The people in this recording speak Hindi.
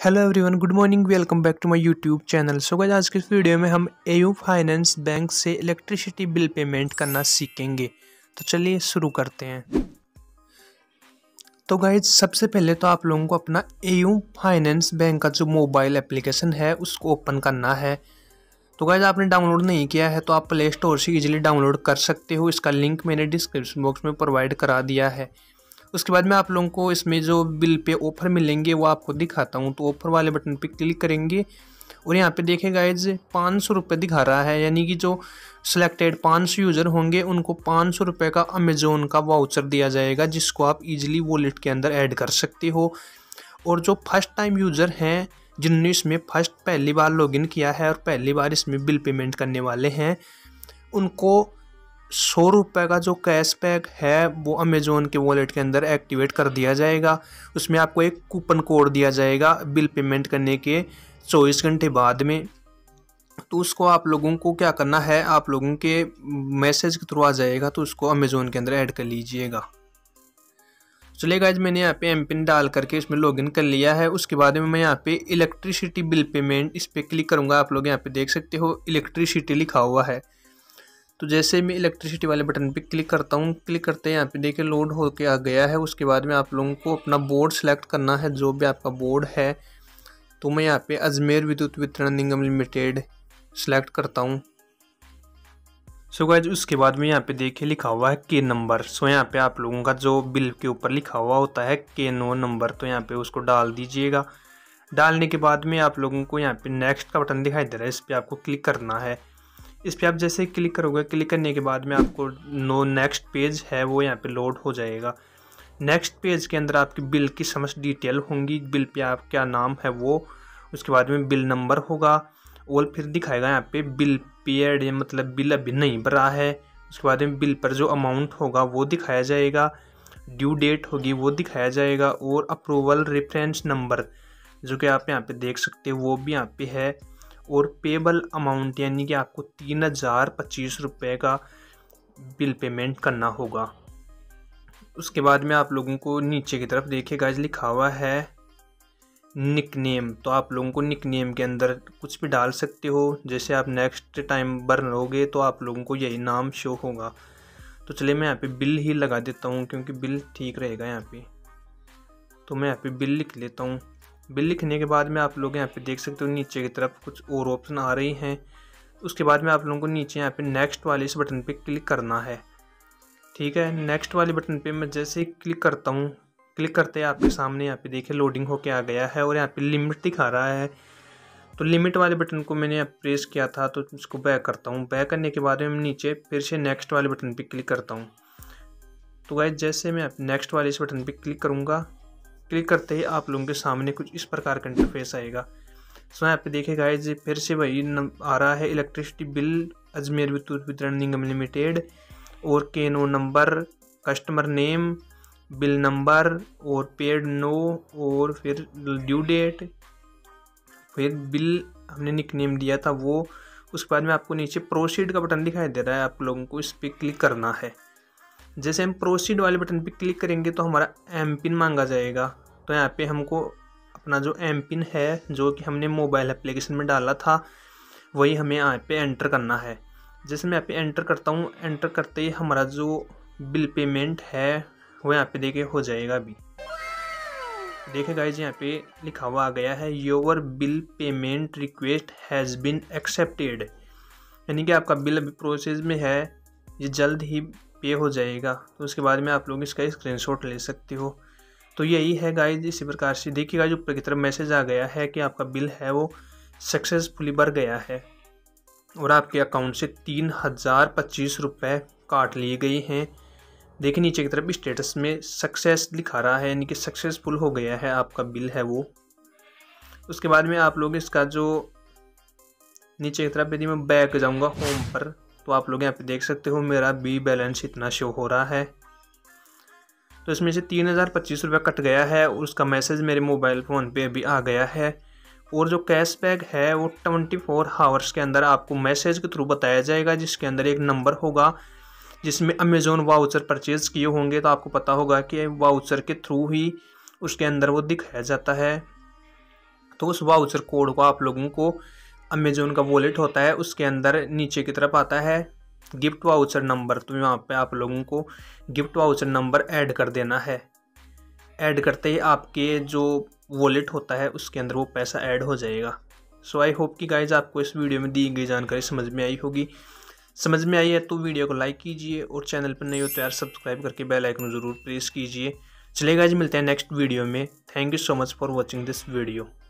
Hello everyone, good morning. Welcome back to my YouTube channel. So guys, आज के इस वीडियो में हम एयू फाइनेंस बैंक से इलेक्ट्रिसिटी बिल पेमेंट करना सीखेंगे। तो चलिए शुरू करते हैं। तो गाइस, सबसे पहले तो आप लोगों को अपना एयू फाइनेंस बैंक का जो मोबाइल एप्लीकेशन है उसको ओपन करना है। तो गाइस, आपने डाउनलोड नहीं किया है तो आप प्ले स्टोर से इजीली डाउनलोड कर सकते हो। इसका लिंक मैंने डिस्क्रिप्शन बॉक्स में प्रोवाइड करा दिया है। उसके बाद में आप लोगों को इसमें जो बिल पे ऑफ़र मिलेंगे वो आपको दिखाता हूँ। तो ऑफ़र वाले बटन पे क्लिक करेंगे और यहाँ पे देखें गाइज 500 रुपये दिखा रहा है, यानी कि जो सिलेक्टेड 500 यूज़र होंगे उनको 500 रुपये का अमेज़ोन का वाउचर दिया जाएगा, जिसको आप इजीली वॉलेट के अंदर ऐड कर सकते हो। और जो फर्स्ट टाइम यूज़र हैं, जिन्होंने इसमें पहली बार लॉगिन किया है और पहली बार इसमें बिल पेमेंट करने वाले हैं, उनको 100 रुपये का जो कैशबैक है वो अमेज़ोन के वॉलेट के अंदर एक्टिवेट कर दिया जाएगा। उसमें आपको एक कूपन कोड दिया जाएगा बिल पेमेंट करने के 24 घंटे बाद में। तो उसको आप लोगों को क्या करना है, आप लोगों के मैसेज के थ्रू आ जाएगा, तो उसको अमेज़ोन के अंदर ऐड कर लीजिएगा। चलिए गाइज, मैंने यहाँ पे एमपिन डाल करके इसमें लॉगिन कर लिया है। उसके बाद में मैं यहाँ पे इलेक्ट्रिसिटी बिल पेमेंट इस पर क्लिक करूँगा। आप लोग यहाँ पे देख सकते हो इलेक्ट्रिसिटी लिखा हुआ है। तो जैसे मैं इलेक्ट्रिसिटी वाले बटन पे क्लिक करता हूँ, क्लिक करते हैं यहाँ पे देखिए लोड होके आ गया है। उसके बाद में आप लोगों को अपना बोर्ड सेलेक्ट करना है, जो भी आपका बोर्ड है। तो मैं यहाँ पे अजमेर विद्युत वितरण निगम लिमिटेड सेलेक्ट करता हूँ। सो गाइस, उसके बाद में यहाँ पे देखिए लिखा हुआ है के नंबर। सो यहाँ पे आप लोगों का जो बिल के ऊपर लिखा हुआ होता है के नो नंबर, तो यहाँ पे उसको डाल दीजिएगा। डालने के बाद में आप लोगों को यहाँ पे नेक्स्ट का बटन दिखाई दे रहा है, इस पर आपको क्लिक करना है। इस पर आप जैसे ही क्लिक करोगे, क्लिक करने के बाद में आपको नेक्स्ट पेज है वो यहाँ पे लोड हो जाएगा। नेक्स्ट पेज के अंदर आपकी बिल की समस्त डिटेल होंगी, बिल पे आप क्या नाम है वो, उसके बाद में बिल नंबर होगा और फिर दिखाएगा यहाँ पे बिल पेड, मतलब बिल अभी नहीं भरा है। उसके बाद में बिल पर जो अमाउंट होगा वो दिखाया जाएगा, ड्यू डेट होगी वो दिखाया जाएगा, और अप्रूवल रेफरेंस नंबर जो कि आप यहाँ पे देख सकते हो वो भी यहाँ पे है, और पेबल अमाउंट यानी कि आपको 3025 रुपये का बिल पेमेंट करना होगा। उसके बाद में आप लोगों को नीचे की तरफ देखिए गाइस लिखा हुआ है निकनेम। तो आप लोगों को निकनेम के अंदर कुछ भी डाल सकते हो। जैसे आप नेक्स्ट टाइम भरोगे तो आप लोगों को यही नाम शो होगा। तो चलिए मैं यहाँ पे बिल ही लगा देता हूँ, क्योंकि बिल ठीक रहेगा यहाँ पे। तो मैं यहाँ पे बिल लिख लेता हूँ। बिल लिखने के बाद में आप लोग यहाँ पे देख सकते हो नीचे की तरफ कुछ और ऑप्शन आ रही हैं। उसके बाद में आप लोगों को नीचे यहाँ पे नेक्स्ट वाले इस बटन पे क्लिक करना है। ठीक है, नेक्स्ट वाले बटन पे मैं जैसे ही क्लिक करता हूँ, क्लिक करते ही आपके सामने यहाँ पे देखिए लोडिंग होके आ गया है और यहाँ पे लिमिट दिखा रहा है। तो लिमिट वाले बटन को मैंने प्रेस किया था, तो इसको बैक करता हूँ। बैक करने के बाद में नीचे फिर से नेक्स्ट वाले बटन पर क्लिक करता हूँ। तो गाइस, जैसे मैं नेक्स्ट वाले इस बटन पर क्लिक करूँगा, क्लिक करते ही आप लोगों के सामने कुछ इस प्रकार का इंटरफेस आएगा। सो यहाँ पे देखिए गाइस, फिर से वही आ रहा है इलेक्ट्रिसिटी बिल अजमेर विद्युत वितरण निगम लिमिटेड, और के no number, customer name, bill number और पेड नो, और फिर ड्यू डेट, फिर बिल हमने निकनेम दिया था वो। उसके बाद में आपको नीचे प्रोसीड का बटन दिखाई दे रहा है, आप लोगों को इस पर क्लिक करना है। जैसे हम प्रोसीड वाले बटन पे क्लिक करेंगे तो हमारा एम पिन मांगा जाएगा। तो यहाँ पे हमको अपना जो एम पिन है जो कि हमने मोबाइल एप्लीकेशन में डाला था वही हमें यहाँ पे एंटर करना है। जैसे मैं यहाँ पे एंटर करता हूँ, एंटर करते ही हमारा जो बिल पेमेंट है वो यहाँ पे देखिए हो जाएगा। अभी देखिए गाइज, यहाँ पे लिखा हुआ आ गया है your bill payment request has been accepted, यानी कि आपका बिल अभी प्रोसेस में है, ये जल्द ही पे हो जाएगा। तो उसके बाद में आप लोग इसका स्क्रीनशॉट ले सकते हो। तो यही है गाइज, इसी प्रकार से देखिएगा जो ऊपर की तरफ मैसेज आ गया है कि आपका बिल है वो सक्सेसफुली भर गया है और आपके अकाउंट से 3025 रुपये काट लिए गए हैं। देखिए नीचे की तरफ स्टेटस में सक्सेस लिखा रहा है, यानी कि सक्सेसफुल हो गया है आपका बिल है वो। उसके बाद में आप लोग इसका जो नीचे की तरफ यदि मैं बैक जाऊँगा होम पर, तो आप लोग यहाँ पे देख सकते हो मेरा बी बैलेंस इतना शो हो रहा है। तो इसमें से 3025 रुपये कट गया है और उसका मैसेज मेरे मोबाइल फ़ोन पे अभी आ गया है। और जो कैशबैक है वो 24 आवर्स के अंदर आपको मैसेज के थ्रू बताया जाएगा, जिसके अंदर एक नंबर होगा जिसमें अमेज़ोन वाउचर परचेज़ किए होंगे। तो आपको पता होगा कि वाउचर के थ्रू ही उसके अंदर वो दिखाया जाता है। तो उस वाउचर कोड को आप लोगों को अमेजोन का वॉलेट होता है उसके अंदर नीचे की तरफ आता है गिफ्ट वाउचर नंबर, तो यहाँ पे आप लोगों को गिफ्ट वाउचर नंबर ऐड कर देना है। ऐड करते ही आपके जो वॉलेट होता है उसके अंदर वो पैसा ऐड हो जाएगा। सो आई होप कि गाइज आपको इस वीडियो में दी गई जानकारी समझ में आई होगी। समझ में आई है तो वीडियो को लाइक कीजिए और चैनल पर नहीं हो तो यार सब्सक्राइब करके बेल आइकन ज़रूर प्रेस कीजिए। चलिए गाइज मिलते हैं नेक्स्ट वीडियो में। Thank you so much for watching this video.